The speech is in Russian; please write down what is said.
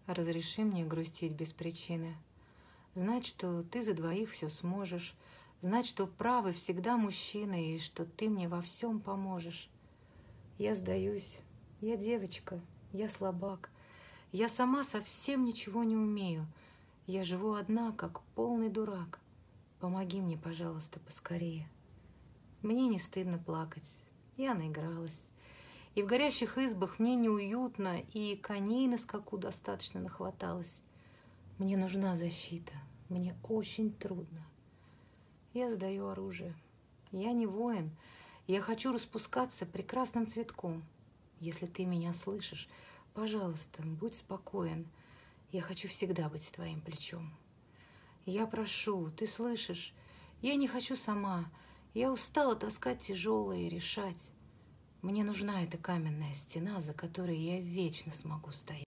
Разреши мне грустить без причины. Знать, что ты за двоих все сможешь. Знать, что правы всегда мужчины, и что ты мне во всем поможешь. Я сдаюсь. Я девочка. Я слабак. Я сама совсем ничего не умею. Я живу одна, как полный дурак. Помоги мне, пожалуйста, поскорее. Мне не стыдно плакать. Я наигралась. И в горящих избах мне неуютно, и коней на скаку достаточно нахваталось. Мне нужна защита. Мне очень трудно. Я сдаю оружие. Я не воин. Я хочу распускаться прекрасным цветком. Если ты меня слышишь, пожалуйста, будь спокоен. Я хочу всегда быть твоим плечом. Я прошу, ты слышишь? Я не хочу сама. Я устала таскать тяжелое и решать. Мне нужна эта каменная стена, за которой я вечно смогу стоять.